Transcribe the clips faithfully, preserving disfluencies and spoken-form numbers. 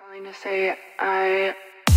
calling to say I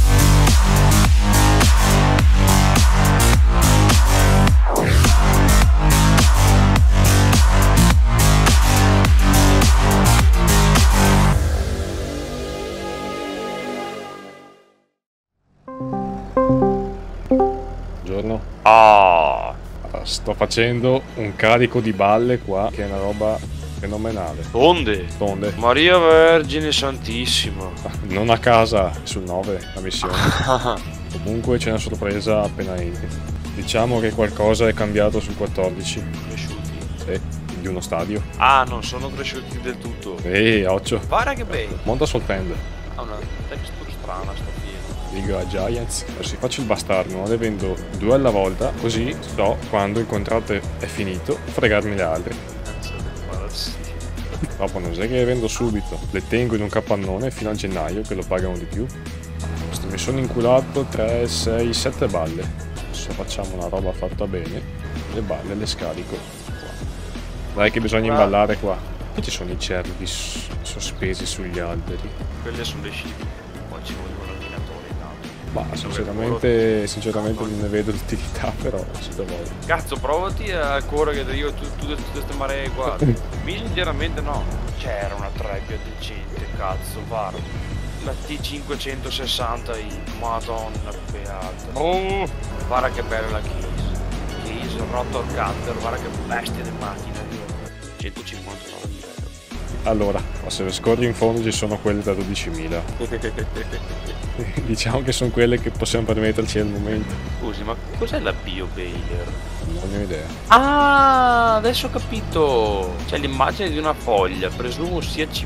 Buongiorno. Ah, Sto facendo un carico di balle qua, che è una roba fenomenale. onde? Tonde. Maria Vergine Santissima. Non a casa, sul nove, la missione. Comunque c'è una sorpresa appena entri. Diciamo che qualcosa è cambiato sul quattordici. Cresciuti. Sì, di uno stadio. Ah, non sono cresciuti del tutto. Ehi, occhio. Guarda che bello. Monta sul fender. Ha una texture strana sta piena. Dico a Giants. Adesso faccio il bastardo, ne vendo due alla volta, così so quando il contratto è finito fregarmi le altre. Cazzo del parassito. Dopo non sai che le vendo subito, le tengo in un capannone fino a gennaio che lo pagano di più. Questo mi sono inculato tre, sei, sette balle. Adesso facciamo una roba fatta bene, le balle le scarico qua. Dai che bisogna imballare qua. Qui ci sono i cervi sospesi sugli alberi. Quelle sono le scimmie. Poi ci vogliono ordinatori in alto. Ma sinceramente, sinceramente non ne vedo l'utilità, però si dovrebbe. Cazzo, provati a correre io tu, tu, tutte queste maree qua. Mi sinceramente no. C'era una trebbia decente, cazzo, guarda. La T cinquecentosessanta i madonna beata. Oh, guarda che bella la case. Case, rotor cutter, guarda che bestia di macchina. centocinquantanove euro. Allora, se scorri in fondo ci sono quelle da dodicimila. Diciamo che sono quelle che possiamo permetterci al momento. Scusi, ma cos'è la bio baler? Non ne ho idea. Ah, adesso ho capito. C'è l'immagine di una foglia, presumo sia C.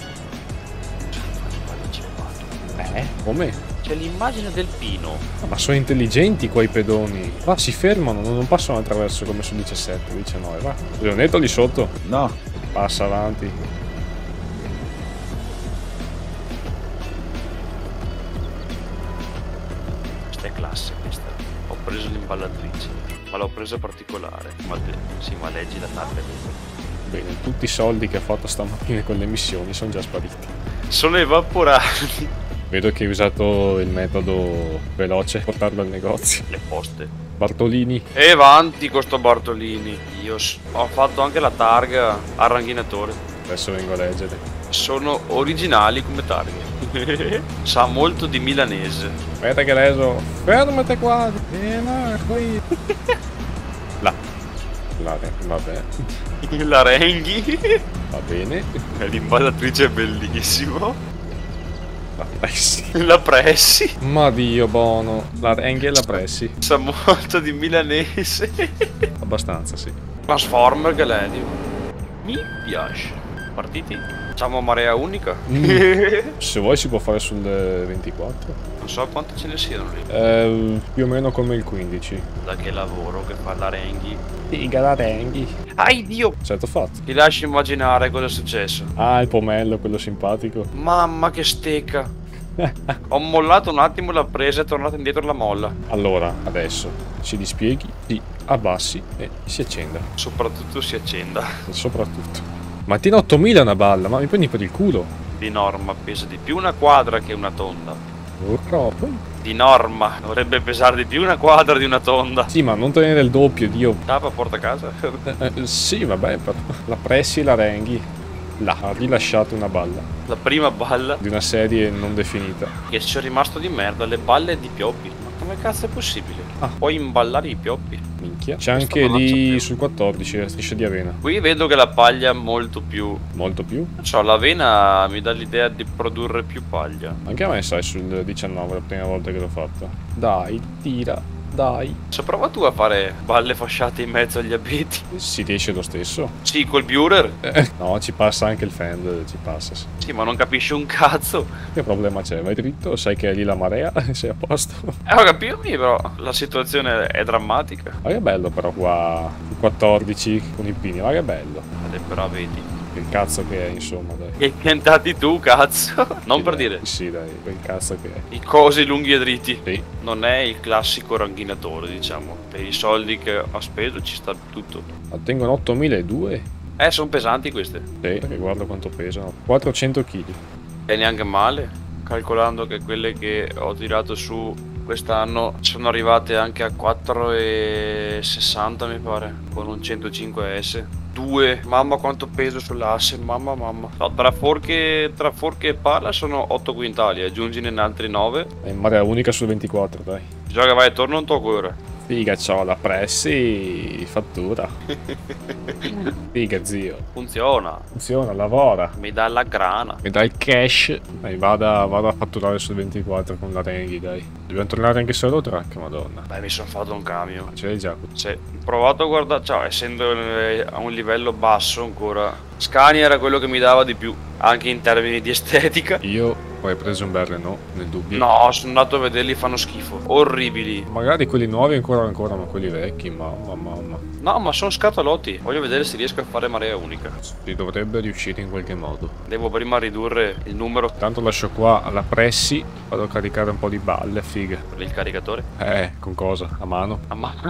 Eh? Come? C'è l'immagine del pino. Ah, ma sono intelligenti quei pedoni. Va, si fermano, non passano attraverso come su diciassette, diciannove, va. Leonetto lì sotto? No. Passa avanti. Questa è classe, questa. Ho preso l'imballatrice, ma l'ho presa particolare. Ma sì, ma leggi la targa. Bene, tutti i soldi che ha fatto stamattina con le missioni sono già spariti. Sono evaporati. Vedo che hai usato il metodo veloce, portarlo al negozio. Le poste. Bartolini. E avanti con sto Bartolini. Io ho fatto anche la targa al ranghinatore. Adesso vengo a leggere. Sono originali come targhe. Sa molto di milanese. Aspetta che reso. Fermate qua. Eh no, qui. Là. Là, vabbè. La Renghi. Va bene. L'imballatrice è bellissimo. La Pressi. La Pressi. Ma Dio buono. La Renghi e la Pressi. Sa molto di milanese. Abbastanza, sì. Transformer Galadio. Mi piace. Partiti? Facciamo marea unica? Mm. Se vuoi si può fare sul ventiquattro. Non so quante ce ne siano lì. Eh, più o meno come il quindici. Da che lavoro che fa la Renghi. Figa la Renghi. Ai Dio! Certo fatto. Ti lascio immaginare cosa è successo. Ah, il pomello, quello simpatico. Mamma che stecca. Ho mollato un attimo, l'ha presa e è tornata indietro la molla. Allora, adesso si dispieghi, si abbassi e si accenda. Soprattutto si accenda. Soprattutto. Ma tiene ottomila una balla, ma mi prendi per il culo. Di norma pesa di più una quadra che una tonda. Purtroppo. Di norma dovrebbe pesare di più una quadra di una tonda. Sì, ma non tenere il doppio, Dio. Tapa porta a casa. Eh, eh, sì, vabbè, però la Pressi e la Renghi. Là, ha rilasciato una balla. La prima balla. Di una serie non definita. Che c'è rimasto di merda, le balle di pioppi. Ma come cazzo è possibile? Ah. Puoi imballare i pioppi. Minchia. C'è Questo anche non lo lì sapevo. sul quattordici la striscia di avena. Qui vedo che la paglia è molto più. Molto più. Non so, l'avena mi dà l'idea di produrre più paglia. Anche a me, sai, sul diciannove la prima volta che l'ho fatta. Dai, tira. Dai. Se prova tu a fare balle fasciate in mezzo agli abeti. Si riesce lo stesso? Sì, col Burer. Eh, no, ci passa anche il fender, ci passa, sì. Sì, ma non capisci un cazzo. Che problema c'è? Vai dritto, sai che è lì la marea, sei a posto. Eh, ho capito, però la situazione è drammatica. Ma che bello però qua, il quattordici con i pini, ma che bello. Eh, però vedi. Che cazzo che è, insomma, dai. Che hai piantati tu, cazzo. Non Sì, per dai, dire. Sì, dai, quel cazzo che è. I cosi lunghi e dritti. Sì. Non è il classico ranghinatore, diciamo. Per i soldi che ho speso ci sta tutto. Ma tengono ottomiladuecento? Eh, sono pesanti queste. Sì, perché guarda quanto pesano. quattrocento chili. E neanche male. calcolando che quelle che ho tirato su quest'anno sono arrivate anche a quattro e sessanta mi pare, con un centocinque S. Due, mamma quanto peso sull'asse, mamma mamma. No, tra forche, tra forche e pala sono otto quintali, aggiungine in altri nove. È in marea unica su ventiquattro, dai. Bisogna che vai attorno un tocco ora. Figa, c'ho la pressi, fattura. Figa, zio. Funziona. Funziona, lavora. Mi dà la grana. Mi dai il cash. Dai, vada, vada a fatturare sul ventiquattro con la Renghi, dai. Dobbiamo tornare anche solo track, madonna. Beh, mi sono fatto un cambio. Ce l'hai già? Sì, ho provato a guardare, cioè, essendo eh, a un livello basso ancora, Scania era quello che mi dava di più, anche in termini di estetica. Io ho preso un bel Renault, nel dubbio. No, sono andato a vederli, fanno schifo. Orribili. Magari quelli nuovi ancora ancora, ma quelli vecchi, mamma mamma. No, ma sono scatolotti. Voglio vedere se riesco a fare marea unica. Si dovrebbe riuscire in qualche modo. Devo prima ridurre il numero Tanto lascio qua alla pressi, vado a caricare un po' di balle, figa. per il caricatore. Eh, con cosa? A mano? A mano.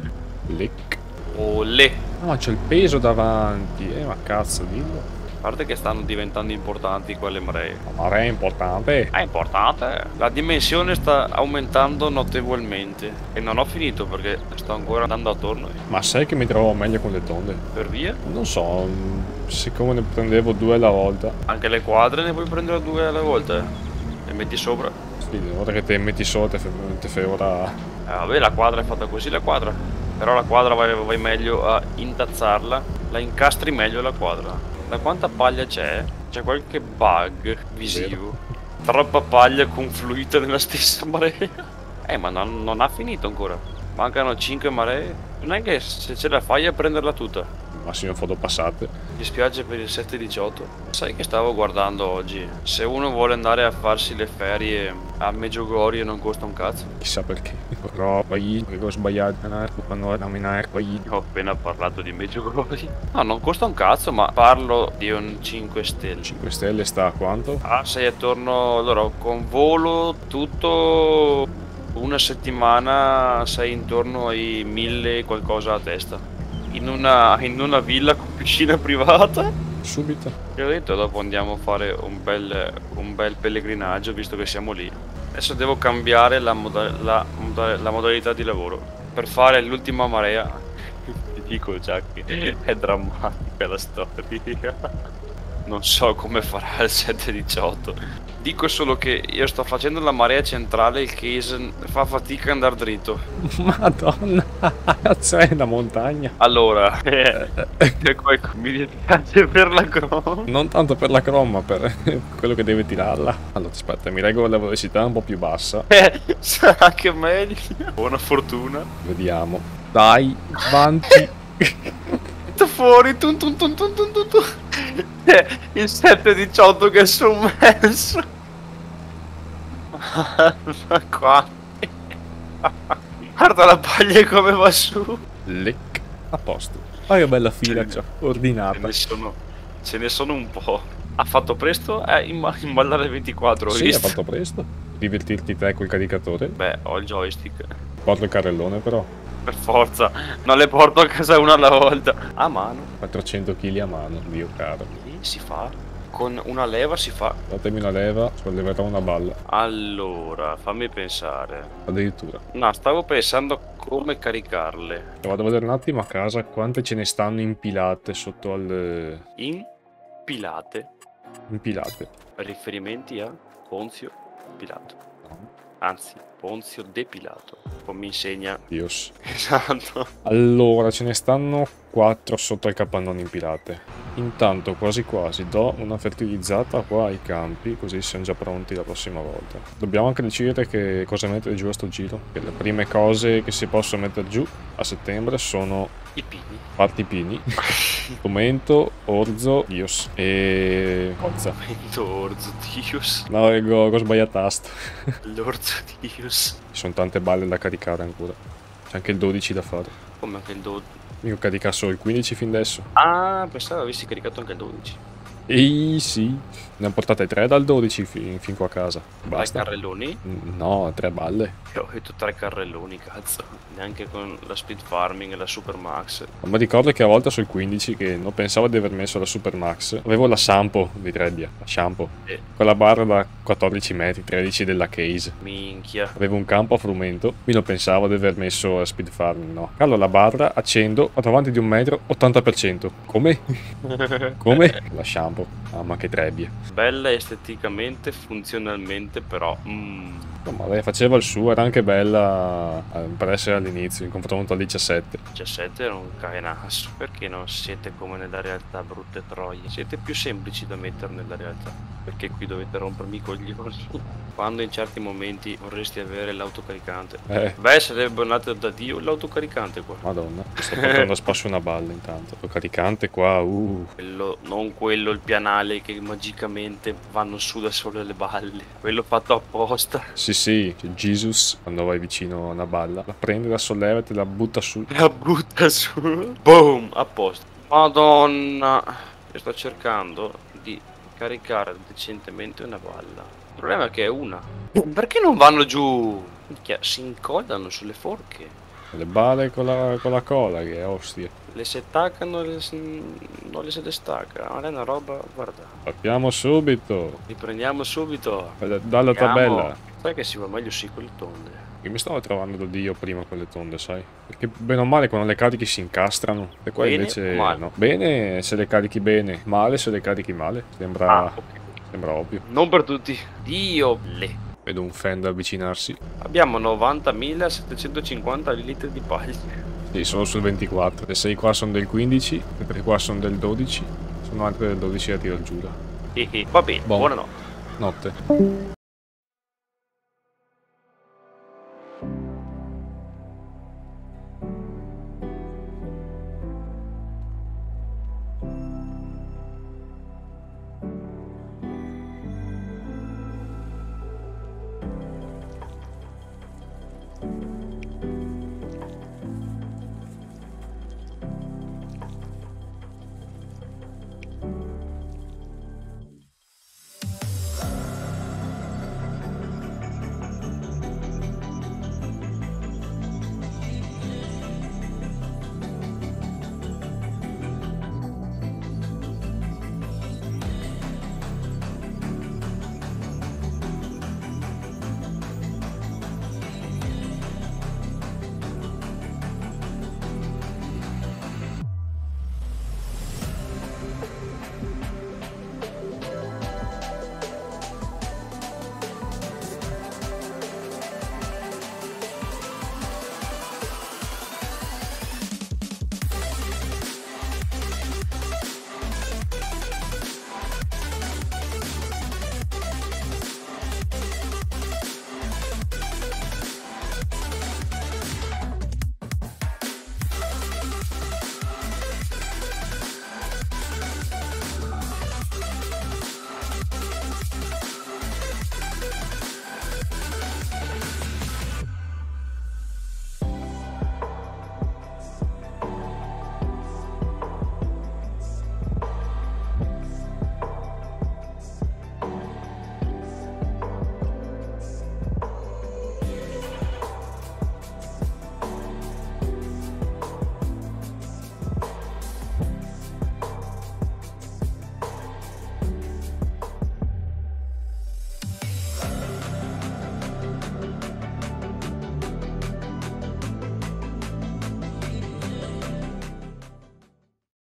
Lick. Olè. No, ma c'è il peso davanti. Eh, ma cazzo, dillo. A parte che stanno diventando importanti quelle maree. Ma è importante. È importante. La dimensione sta aumentando notevolmente. E non ho finito perché sto ancora andando attorno. Ma sai che mi trovo meglio con le tonde? Per via. Non so, mm, siccome ne prendevo due alla volta. Anche le quadre ne puoi prendere due alla volta. E metti sopra. Sì, ora che te metti sotto te fai, te fai ora. Eh, vabbè, la quadra è fatta così, la quadra. Però la quadra vai, vai meglio a intazzarla. La incastri meglio la quadra. Da quanta paglia c'è? C'è qualche bug visivo. Troppa paglia confluita nella stessa marea. Eh, ma non, non ha finito ancora. Mancano cinque maree. Non è che se ce la fai a prenderla tutta. Massimo foto passate. Mi spiace per il sette diciotto. Sai che stavo guardando oggi? Se uno vuole andare a farsi le ferie a Meggiugorje non costa un cazzo. Chissà perché. Però poi ho sbagliato quando nominare poi. Ho appena parlato di Meggiugorje. No, non costa un cazzo, ma parlo di un cinque stelle. cinque stelle sta a quanto? Ah, sei attorno. Allora, con volo tutto una settimana sei intorno ai mille qualcosa a testa. In una, in una villa con piscina privata. Subito. Ti ho detto, dopo andiamo a fare un bel, un bel pellegrinaggio visto che siamo lì. Adesso devo cambiare la, moda la, moda la modalità di lavoro per fare l'ultima marea. Ti dico già che è drammatica la storia. Non so come farà il sette diciotto. Dico solo che io sto facendo la marea centrale, il case fa fatica ad andare dritto. Madonna, cazzo è una montagna. Allora, eh, mi dispiace per la croma. Non tanto per la croma, per quello che deve tirarla. Allora, aspetta, mi regolo la velocità un po' più bassa. Eh, sarà anche meglio. Buona fortuna. Vediamo. Dai, avanti. Fuori, tun tun tun tun tun tun tun. Eh, il sette diciotto che è sommerso. Ma qua. Guarda la paglia come va su. Lick. A posto. Ma che bella fila c'ho, ordinata. Ce ne sono, ce ne sono un po'. Ha fatto presto eh, imba imballare ventiquattro, ho sì, visto. ha fatto presto. Divertirti te col caricatore. Beh, ho il joystick. Porto il carrellone però. Per forza, non le porto a casa una alla volta. A mano. quattrocento chili a mano, Dio caro. E si fa. Con una leva si fa. Datemi una leva, solleverò una balla. Allora, fammi pensare. Addirittura. No, stavo pensando a come caricarle. Vado a vedere un attimo a casa quante ce ne stanno impilate sotto al... Impilate. Impilate. Riferimenti a Ponzio Pilato. Anzi, Ponzio depilato, come mi insegna. Dios. Esatto. Allora, ce ne stanno quattro sotto al capannone impilate. Intanto, quasi quasi, do una fertilizzata qua ai campi, così siamo già pronti la prossima volta. Dobbiamo anche decidere che cosa mettere giù a sto giro. Che le prime cose che si possono mettere giù a settembre sono... I pini. Parti pini. Momento, orzo, Dios. E... Cozza. Momento, orzo, Dios. No, ho, ho sbagliato tasto. L'orzo, Dios. Ci sono tante balle da caricare ancora. C'è anche il dodici da fare. Come anche il dodici? Io ho caricato solo il quindici fin adesso. Ah, pensavo avessi caricato anche il dodici. Ehi sì, ne ho portate tre dal dodici fin, fin qua a casa. Basta. Tre carrelloni? No, tre balle. Io ho detto tre carrelloni, cazzo. Neanche con la speed farming e la super max. Ma mi ricordo che a volte sul quindici, che non pensavo di aver messo la super max, avevo la shampoo di Trebbia, la shampoo. Eh. Quella barra da quattordici metri, tredici della case. Minchia. Avevo un campo a frumento, mi lo pensavo di aver messo a speed farming, no. Callo la barra, accendo, vado avanti di un metro, ottanta per cento. Come? Come? La shampoo. Mamma che trebbia. Bella esteticamente, funzionalmente però. Mm. No, ma lei faceva il suo, era anche bella eh, per essere all'inizio, in confronto al diciassette. diciassette era un carenasso. Perché non siete come nella realtà, brutte troie? Siete più semplici da mettere nella realtà. Perché qui dovete rompermi i coglioni? Quando in certi momenti vorresti avere l'autocaricante. Eh. Beh, sarebbe nato da Dio l'autocaricante qua. Madonna, mi sto portando a spasso una balla intanto. L'autocaricante qua, uh. Quello, non quello, il pianale che magicamente vanno su da sole le balle. Quello fatto apposta. Sì, sì, c'è Jesus, quando vai vicino a una balla, la prende, la solleva e te la butta su. La butta su. Boom, a posto. Madonna. Io sto cercando di caricare decentemente una balla. Il problema è che è una. Perché non vanno giù? Minchia, si incollano sulle forche. Le balle con la, con la cola, che è ostia. Le si attaccano, le si... non le si destacca. Ma è una roba, guarda. Partiamo subito. Riprendiamo subito. Dalla tabella. Andiamo. Sai che si va meglio sì con le tonde. Io mi stavo trovando da Dio prima con le tonde, sai? Perché bene o male quando le carichi si incastrano. E qua Bene invece o male? no. Bene se le carichi bene, male se le carichi male. Sembra, Ah, ok. sembra ovvio. Non per tutti. Dio le. Vedo un Fend avvicinarsi. Abbiamo novantamila settecentocinquanta litri di paglia. Sì, sono sul ventiquattro. Le sei qua sono del quindici, le tre qua sono del dodici. Sono altre del dodici da tiro giù là. Eh, eh, va bene, Buon. buonanotte. Notte.